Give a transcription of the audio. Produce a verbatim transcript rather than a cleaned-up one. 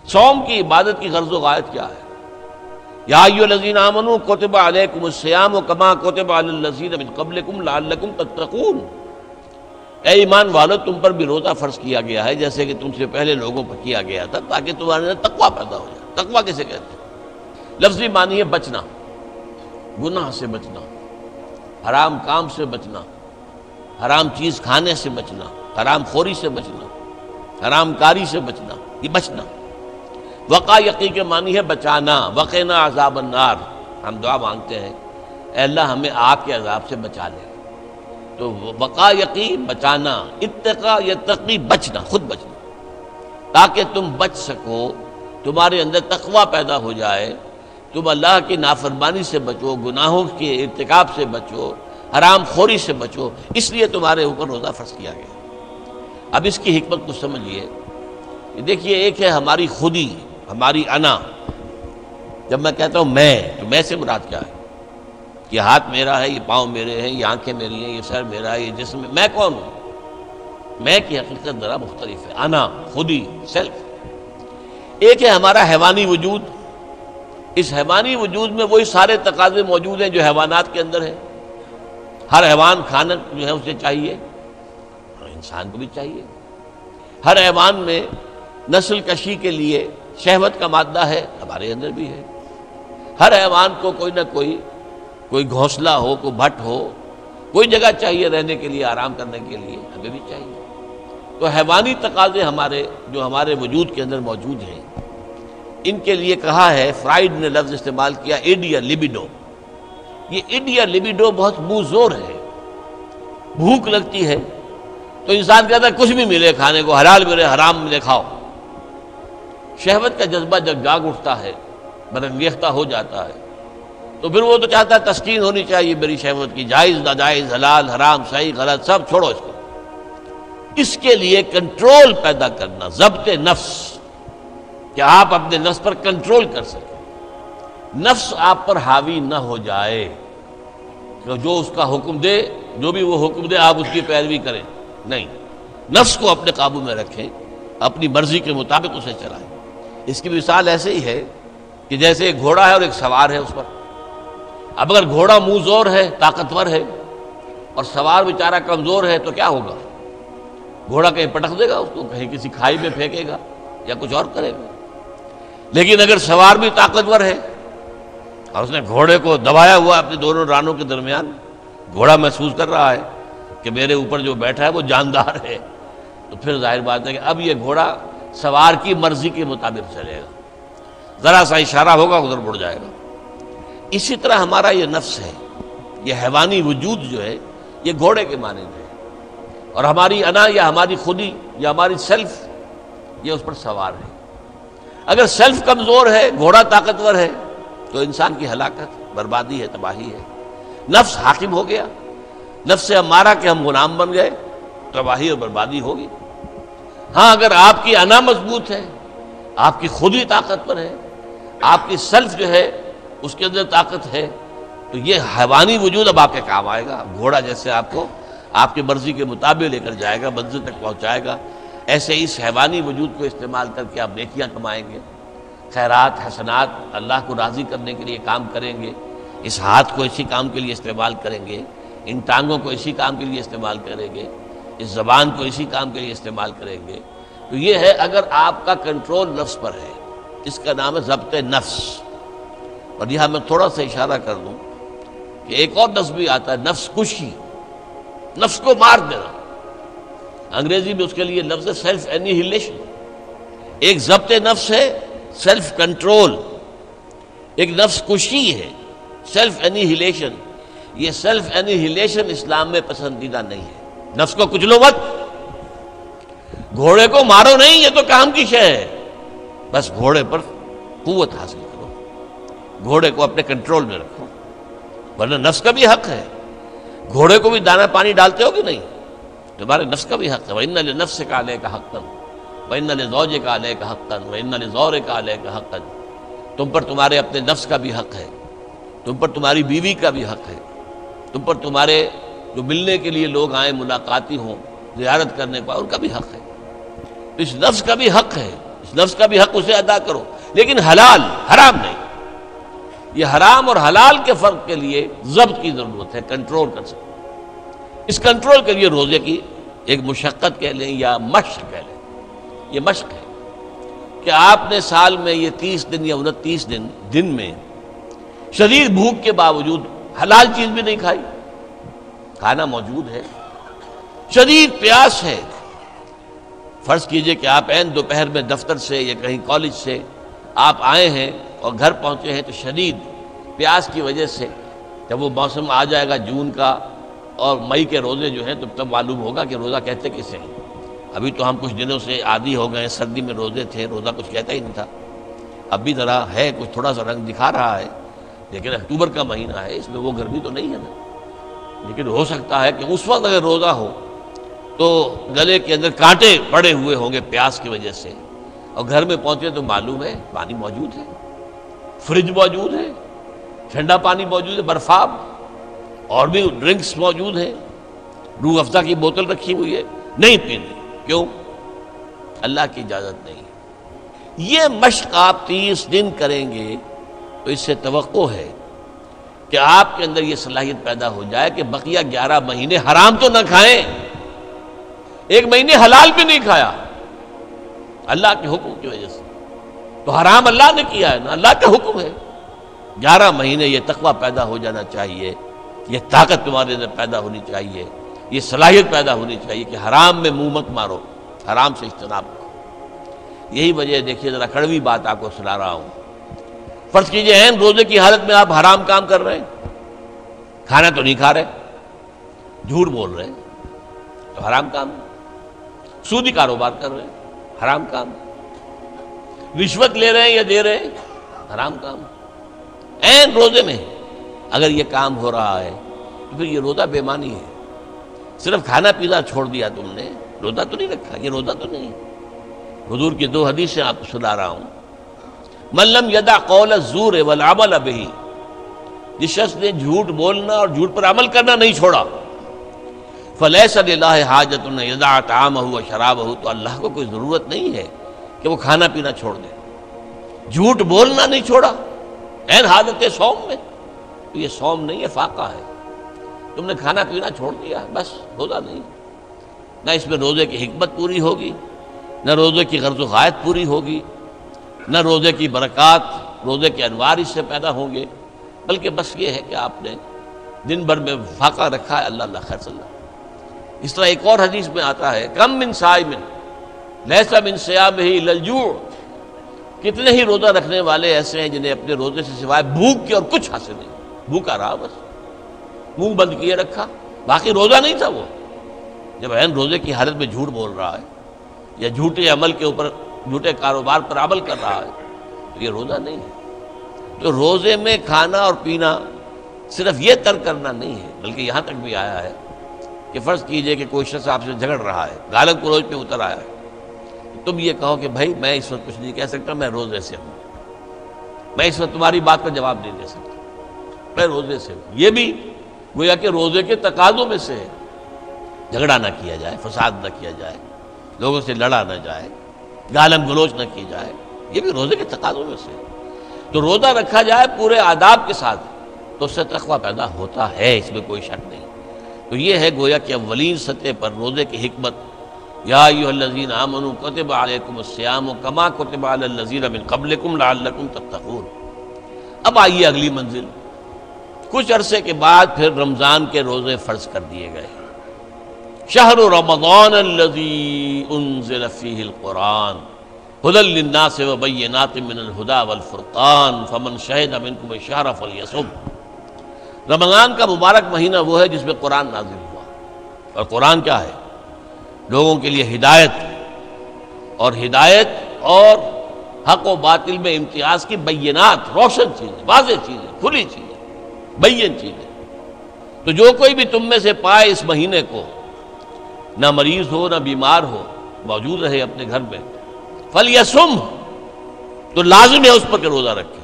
صوم کی عبادت کی غرض و غایت کیا ہے؟ یا ایھا الذین آمنوا کتب علیکم الصیام کما کتب علی الذین من قبلکم لعلکم تتقون، اے ایمان والو تم پر بھی روزہ فرض کیا گیا ہے جیسے کہ تم سے پہلے لوگوں پر کیا گیا تھا، تاکہ تمہارے اندر تقویٰ پیدا ہو جائے۔ تقویٰ کسے کہتے ہیں؟ لفظی معنی ہے بچنا، گناہ سے بچنا، حرام کام سے بچنا، حرام چیز کھانے سے بچنا، حرام خوری سے بچنا، حرام کاری سے بچنا، یہ بچنا۔ وقا یقی کے معنی ہے بچانا، وقنا عذاب النار، ہم دعا مانگتے ہیں اے اللہ ہمیں آگ کے عذاب سے بچا لے۔ تو وقا یقی بچانا، اتقا یتقی بچنا، خود بچنا، تاکہ تم بچ سکو، تمہارے اندر تقویٰ پیدا ہو جائے، تم اللہ کی نافرمانی سے بچو، گناہوں کے ارتکاب سے بچو، حرام خوری سے بچو، اس لیے تمہارے اوپر روزہ فرض کیا گیا۔ اب اس کی حکمت کو سمجھیے، دیکھیے ایک ہے ہماری خودی، ہماری انا۔ جب میں کہتا ہوں میں، تو میں سے مراد کیا ہے؟ یہ ہاتھ میرا ہے، یہ پاؤں میرے ہیں، یہ آنکھیں میری ہیں، یہ سر میرا ہے، یہ جسم، میں کون ہوں؟ میں کی حقیقت ذرا مختلف ہے، انا، خودی، سیلف۔ ایک ہے ہمارا حیوانی وجود، اس حیوانی وجود میں وہی سارے تقاضے موجود ہیں جو حیوانات کے اندر ہیں۔ ہر حیوان کھانا جو ہے اسے چاہیے، انسان کو بھی چاہیے۔ ہر حیوان میں نسل کشی کے لیے شہوت کا مادہ ہے، ہمارے اندر بھی ہے۔ ہر حیوان کو کوئی نہ کوئی کوئی گھونسلہ ہو، کوئی بھٹ ہو، کوئی جگہ چاہیے رہنے کے لیے، آرام کرنے کے لیے، ہمیں بھی چاہیے۔ تو حیوانی تقاضے ہمارے جو ہمارے وجود کے اندر موجود ہیں، ان کے لیے کہا ہے، فرائیڈ نے لفظ استعمال کیا ایڈیا لبیڈو۔ یہ ایڈیا لبیڈو بہت منہ زور ہے۔ بھوک لگتی ہے تو انسان کہتا ہے کچھ بھی ملے کھانے کو، حلال ملے حرام ملے کھاؤ۔ شہوت کا جذبہ جب جاگ اٹھتا ہے، برانگیختہ ہو جاتا ہے، تو پھر وہ تو چاہتا ہے تسکین ہونی چاہیے میری شہوت کی، جائز ناجائز، حلال حرام، صحیح غلط، سب چھوڑو اس کو۔ اس کے لیے کنٹرول پیدا کرنا، ضبط نفس، کہ آپ اپنے نفس پر کنٹرول کر سکیں، نفس آپ پر حاوی نہ ہو جائے، کہ جو اس کا حکم دے، جو بھی وہ حکم دے آپ اس کی پیروی کریں، نہیں، نفس کو اپنے قابو میں رکھیں، اپنی مرضی کے مطابق اسے چلائیں۔ اس کی مثال ایسے ہی ہے کہ جیسے ایک گھوڑا ہے اور ایک سوار ہے اس پر۔ اب اگر گھوڑا منہ زور ہے، طاقتور ہے، اور سوار بیچارہ کمزور ہے، تو کیا ہوگا؟ گھوڑا کہیں پٹک دے گا اس کو، کہیں کسی کھائی میں پھینکے گا یا کچھ اور کرے گا۔ لیکن اگر سوار بھی طاقتور ہے اور اس نے گھوڑے کو دبایا ہوا اپنے دونوں رانوں کے درمیان، گھوڑا محسوس کر رہا ہے کہ میرے اوپر جو بیٹھا ہے وہ جاندار ہے، تو پھر ظاہر بات ہے کہ اب یہ گھوڑا سوار کی مرضی کے مطابق چلے گا، ذرا سا اشارہ ہوگا ادھر مڑ جائے گا۔ اسی طرح ہمارا یہ نفس ہے، یہ حیوانی وجود جو ہے، یہ گھوڑے کے مانند ہے، اور ہماری انا یا ہماری خودی یا ہماری سیلف یہ اس پر سوار ہے۔ اگر سیلف کمزور ہے، گھوڑا طاقتور ہے، تو انسان کی ہلاکت، بربادی ہے، تباہی ہے۔ نفس حاکم ہو گیا، نفس سے ہمارا کہ ہم غلام بن گئے، تباہی اور بربادی ہوگی۔ ہاں اگر آپ کی انا مضبوط ہے، آپ کی خودی طاقتور ہے، آپ کی سیلف جو ہے اس کے اندر طاقت ہے، تو یہ حیوانی وجود اب آپ کے کام آئے گا۔ گھوڑا جیسے آپ کو آپ کی مرضی کے مطابق لے کر جائے گا، منزل تک پہنچائے گا، ایسے اس حیوانی وجود کو استعمال کر کے آپ نیکیاں کمائیں گے، خیرات حسنات، اللہ کو راضی کرنے کے لیے کام کریں گے۔ اس ہاتھ کو اسی کام کے لیے استعمال کریں گے، ان ٹانگوں کو اسی کام کے لیے استعمال کریں گے، اس زبان کو اسی کام کے لیے استعمال کریں گے۔ تو یہ ہے اگر آپ کا کنٹرول نفس پر ہے، اس کا نام ہے ضبط نفس۔ اور یہاں میں تھوڑا سا اشارہ کر دوں کہ ایک اور لفظ بھی آتا ہے، نفس کشی، نفس کو مار دینا۔ انگریزی میں اس کے لیے لفظ ہے سیلف اینیہیلیشن۔ ایک ضبط نفس ہے، سیلف کنٹرول، ایک نفس کشی ہے، سیلف اینیہیلیشن۔ یہ سیلف اینیہیلیشن اسلام میں پسندیدہ نہیں ہے۔ نفس کو کچلو مت، گھوڑے کو مارو نہیں، یہ تو کام کی شے ہے، بس گھوڑے پر قوت حاصل کرو، گھوڑے کو اپنے کنٹرول میں رکھو، ورنہ نفس کا بھی حق ہے۔ گھوڑے کو بھی دانا پانی ڈالتے ہو کہ نہیں؟ تمہارے نفس کا بھی حق ہے۔ وَإِنَّ لِنَفْسِكَ عَلَيْكَ حَقًّا وَإِنَّ لِزَوْجِكَ عَلَيْكَ حَقًّا وَإِنَّ لِزَوْرِكَ عَلَيْكَ حَقًّا۔ تم پر تمہارے اپنے نفس کا بھی حق ہے، تم پر تمہاری بیوی کا بھی حق ہے، تم پر تمہارے جو ملنے کے لیے لوگ آئیں، ملاقاتی ہوں، زیارت کرنے کو، ان کا بھی حق ہے۔ تو اس نفس کا بھی حق ہے، اس نفس کا بھی حق اسے ادا کرو، لیکن حلال، حرام نہیں۔ یہ حرام اور حلال کے فرق کے لیے ضبط کی ضرورت ہے، کنٹرول کر سکتے۔ اس کنٹرول کے لیے روزے کی ایک مشقت کہہ لیں یا مشق کہہ لیں، یہ مشق ہے کہ آپ نے سال میں یہ تیس دن یا انتیس دن دن میں شدید بھوک کے باوجود حلال چیز بھی نہیں کھائی، کھانا موجود ہے، شدید پیاس ہے۔ فرض کیجئے کہ آپ عین دوپہر میں دفتر سے یا کہیں کالج سے آپ آئے ہیں اور گھر پہنچے ہیں تو شدید پیاس کی وجہ سے، جب وہ موسم آ جائے گا جون کا اور مئی کے روزے جو ہیں تو تب معلوم ہوگا کہ روزہ کہتے کسے ہیں۔ ابھی تو ہم کچھ دنوں سے عادی ہو گئے، سردی میں روزے تھے، روزہ کچھ کہتا ہی نہیں تھا۔ اب بھی ذرا ہے، کچھ تھوڑا سا رنگ دکھا رہا ہے، لیکن اکتوبر کا مہینہ ہے، اس میں وہ گرمی تو نہیں ہے نا۔ لیکن ہو سکتا ہے کہ اس وقت اگر روزہ ہو تو گلے کے اندر کانٹے پڑے ہوئے ہوں گے پیاس کی وجہ سے، اور گھر میں پہنچے تو معلوم ہے پانی موجود ہے، فریج موجود ہے، ٹھنڈا پانی موجود ہے، برفاب اور بھی ڈرنکس موجود ہیں، روح افزا کی بوتل رکھی ہوئی ہے، نہیں پینے۔ کیوں؟ اللہ کی اجازت نہیں۔ یہ مشق آپ تیس دن کریں گے تو اس سے توقع ہے کہ آپ کے اندر یہ صلاحیت پیدا ہو جائے کہ بقیہ گیارہ مہینے حرام تو نہ کھائیں، ایک مہینے حلال بھی نہیں کھایا اللہ کے حکم کی وجہ سے، تو حرام اللہ نے کیا ہے نا، اللہ کا حکم ہے۔ گیارہ مہینے یہ تقویٰ پیدا ہو جانا چاہیے، یہ طاقت تمہارے اندر پیدا ہونی چاہیے، یہ صلاحیت پیدا ہونی چاہیے کہ حرام میں منہ مت مارو، حرام سے اجتناب کرو۔ یہی وجہ دیکھیے، ذرا کڑوی بات آپ کو سنا رہا ہوں۔ فرض کیجئے عین روزے کی حالت میں آپ حرام کام کر رہے ہیں، کھانا تو نہیں کھا رہے، جھوٹ بول رہے ہیں تو حرام کام، سودی کاروبار کر رہے ہیں حرام کام، رشوت لے رہے ہیں یا دے رہے ہیں حرام کام۔ عین روزے میں اگر یہ کام ہو رہا ہے تو پھر یہ روزہ بے معنی ہے۔ صرف کھانا پینا چھوڑ دیا تم نے، روزہ تو نہیں رکھا، یہ روزہ تو نہیں۔ حضور کی دو حدیثیں آپ کو سنا رہا ہوں۔ من لم یدع قول الزور والعمل به، جس شخص نے جھوٹ بولنا اور جھوٹ پر عمل کرنا نہیں چھوڑا، فلیس للہ حاجۃ ان یدع طعامہ وشرابہ، تو اللہ کو کوئی ضرورت نہیں ہے کہ وہ کھانا پینا چھوڑ دے۔ جھوٹ بولنا نہیں چھوڑا عین حالت صوم میں، تو یہ صوم نہیں ہے، فاقہ ہے۔ تم نے کھانا پینا چھوڑ دیا، بس روزہ نہیں۔ نہ اس میں روزے کی حکمت پوری ہوگی، نہ روزے کی غرض و غایت پوری ہوگی، نہ روزے کی برکات، روزے کے انوار اس سے پیدا ہوں گے، بلکہ بس یہ ہے کہ آپ نے دن بھر میں فاقہ رکھا ہے، اللہ اللہ خیر صلی اللہ۔ اس طرح ایک اور حدیث میں آتا ہے، کم من صائم لیس من صیامہ الا الجوع، کتنے ہی روزہ رکھنے والے ایسے ہیں جنہیں اپنے روزے سے سوائے بھوک کے اور کچھ حاصل نہیں، بھوکا رہا، بس منہ بند کیے رکھا، باقی روزہ نہیں تھا وہ۔ جب عین روزے کی حالت میں جھوٹ بول رہا ہے یا جھوٹے عمل کے اوپر، جھوٹے کاروبار پر عمل کر رہا ہے تو یہ روزہ نہیں ہے۔ تو روزے میں کھانا اور پینا صرف یہ ترک کرنا نہیں ہے، بلکہ یہاں تک بھی آیا ہے کہ فرض کیجئے کہ کوئی شخص آپ سے جھگڑ رہا ہے، گالن کلوچ پہ اتر آیا ہے، تم یہ کہو کہ بھائی میں اس وقت کچھ نہیں کہہ سکتا، میں روزے سے ہوں، میں اس وقت تمہاری بات کا جواب نہیں دے سکتا، میں روزے سے ہوں۔ یہ بھی گویا کہ روزے کے تقاضوں میں سے ہے، جھگڑا نہ کیا جائے، فساد نہ کیا جائے، لوگوں سے لڑا نہ جائے، گالم گلوچ نہ کی جائے، یہ بھی روزے کے تقاضوں میں سے ہے۔ تو روزہ رکھا جائے پورے آداب کے ساتھ تو اس سے تقویٰ پیدا ہوتا ہے، اس میں کوئی شک نہیں۔ تو یہ ہے گویا کہ اولین سطح پر روزے کی حکمت، یا ایھا الذین آمنوا کتب علیکم الصیام کما کتب علی الذین من قبلکم لعلکم تتقون۔ اب آئیے اگلی منزل، کچھ عرصے کے بعد پھر رمضان کے روزے فرض کر دیے گئے۔ شہر رمضان الذی انزل فیہ القرآن ھدی للناس وبینات من الھدی والفرقان فمن شہد منکم الشہر فلیصم۔ رمضان کا مبارک مہینہ وہ ہے جس میں قرآن نازل ہوا، اور قرآن کیا ہے؟ لوگوں کے لیے ہدایت، اور ہدایت اور حق و باطل میں امتیاز کی بینات، روشن چیزیں، واضح چیزیں، کھلی چیزیں، بین چیزیں۔ تو جو کوئی بھی تم میں سے پائے اس مہینے کو، نہ مریض ہو نہ بیمار ہو، موجود رہے اپنے گھر میں، فلیصم، تو لازم ہے اس پر کہ روزہ رکھے۔